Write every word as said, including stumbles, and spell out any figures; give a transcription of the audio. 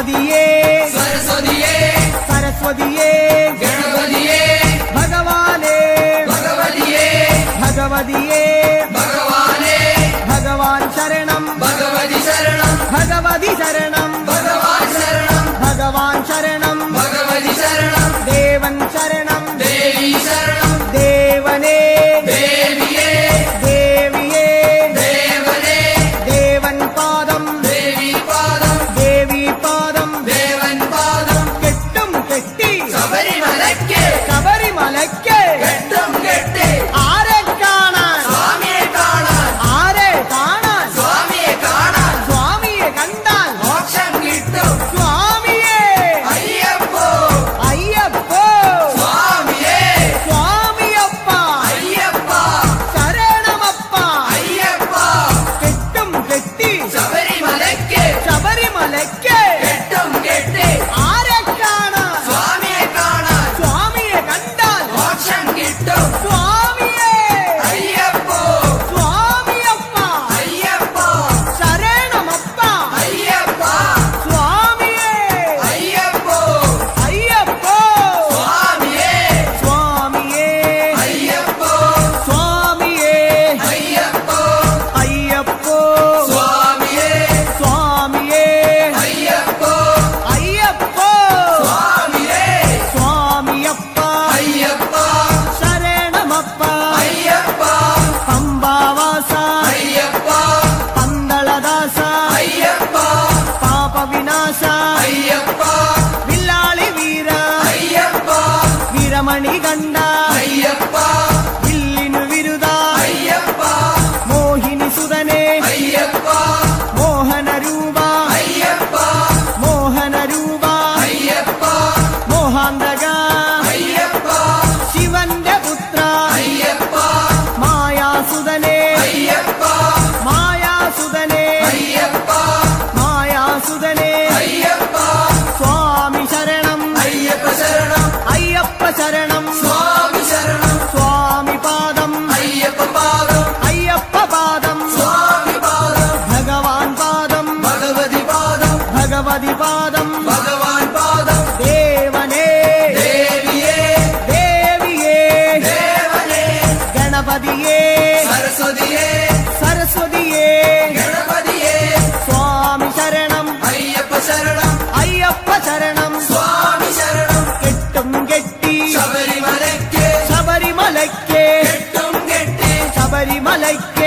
ഗണപതിയേ സരസ്വതിയേ സരസ്വതിയേ ഗണപതിയേ ഭഗവാനേ ഭഗവതിയേ ഭഗവതിയേ ഭഗവാനേ ഭഗവാൻ ശരണം ഭഗവതി ശരണം ഭഗവതി ശരണം ഭഗവാൻ ശരണം ഭഗവാൻ ശരണം ഭഗവതി ശരണം ദേവൻ ശരണം ദേവി ശരണം ദേവനേ ദേവിയേ ദേവിയേ ദേവനേ ദേവൻ പാദം ദേവി പാദം ദേവി പാദം ദേവൻ പാദം കെട്ടും കെട്ടി ശബരിമലയ്ക്ക് ശബരിമലയ്ക്ക് കെട്ടും കെട്ടി ആരെ കാണാൻ സ്വാമിയെ കാണാൻ ആരെ കാണാൻ സ്വാമിയെ കാണാൻ സ്വാമിയെ കണ്ടാൽ മോക്ഷം കിട്ടും സ്വാമിയേ അയ്യപ്പോ അയ്യപ്പോ സ്വാമിയേ സ്വാമിയപ്പ അയ്യപ്പ ശരണമപ്പ അയ്യപ്പ കെട്ടും കെട്ടി ശബരിമലയ്ക്ക് ശബരിമലയ്ക്ക് കെട്ടും കെട്ടി ആരെ കാണാൻ സ്വാമിയെ കാണാൻ സ്വാമിയെ കണ്ടാൽ മോക്ഷം കിട്ടും സ്വാമിയേ അയ്യപ്പോ സ്വാമിയപ്പ അയ്യപ്പ ശരണമപ്പ അയ്യപ്പ സ്വാമിയേ അയ്യപ്പോ അയ്യപ്പോ സ്വാമിയേ സ്വാമിയേ അയ്യപ്പോ സ്വാമിയേ അയ്യപ്പോ അയ്യപ്പോ സ്വാമിയേ സ്വാമിയേ അയ്യപ്പോ അയ്യപ്പോ സ്വാമിയേ സ്വാമിയപ്പ അയ്യപ്പ ശരണമപ്പ അയ്യപ്പ പമ്പാവാസ അയ്യപ്പ പന്തളദാസ അയ്യപ്പ പാപവിനാശ അയ്യപ്പ വില്ലാളി വീര അയ്യപ്പ വീരമണി കണ്ട അയ്യപ്പ വില്ലിനു വിരുദ അയ്യപ്പ മോഹിനി സുതനെ അയ്യപ്പ മോഹനരൂപ അയ്യപ്പ മോഹനരൂപ അയ്യപ്പ മോഹാന്തക അയ്യപ്പ ശിവന്റെ പുത്ര അയ്യപ്പ മായാസുതനെ അയ്യപ്പ മായാസുതനെ അയ്യപ്പ മായാസുതനെ അയ്യപ്പ സ്വാമി ശരണം അയ്യപ്പ ശരണം അയ്യപ്പ ശരണം സ്വാമി ശരണം സ്വാമി പാദം അയ്യപ്പ പാദം അയ്യപ്പ പാദം സ്വാമി പാദം ഭഗവാൻ പാദം ഭഗവതി പാദം ഭഗവതി പാദം ഭഗവാൻ പാദം ദേവനേ ദേവിയേ ദേവിയേ ദേവനേ ഗണപതിയേ സരസ്വതിയേ സരസ്വതിയേ ഗണപതിയേ സ്വാമി ശരണം അയ്യപ്പ ശരണം അയ്യപ്പ ശരണം സ്വാമി ശരണം കെട്ടും കെട്ടി ശബരിമലയ്ക്ക് ശബരിമലയ്ക്ക് കെട്ടും കെട്ടി ശബരിമലയ്ക്ക്